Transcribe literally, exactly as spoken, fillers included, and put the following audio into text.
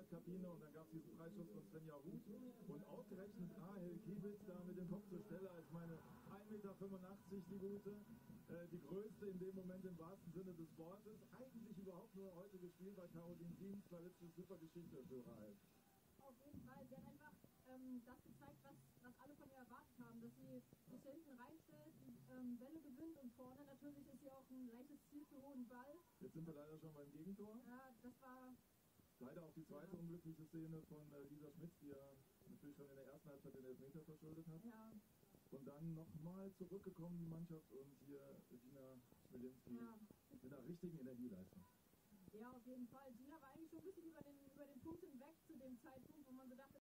Startkabine und dann gab es diesen Freischuss von Svenja Huth und ausgerechnet Rahel Kiewitz da mit dem Kopf zur Stelle als meine ein Meter fünfundachtzig, die Gute, äh, die größte in dem Moment im wahrsten Sinne des Wortes, eigentlich überhaupt nur heute gespielt bei Caroline Siemens, war jetzt eine super Geschichte für Rahel. Auf jeden Fall, sie hat einfach ähm, das gezeigt, was, was alle von ihr erwartet haben, dass sie sich hinten reinstellt, die ähm, Bälle gewinnt und vorne natürlich ist sie auch ein leichtes Ziel für hohen Ball. Jetzt sind wir leider schon beim Gegentor. Ja, das war... Leider auch die zweite ja. unglückliche Szene von äh, Lisa Schmitz, die ja natürlich schon in der ersten Halbzeit den Elfmeter verschuldet hat. Ja. Und dann nochmal zurückgekommen, die Mannschaft, und hier Gina Schmelinski ja. mit einer richtigen Energieleistung. Ja, auf jeden Fall. Gina war eigentlich schon ein bisschen über den, über den Punkt hinweg zu dem Zeitpunkt, wo man so dachte,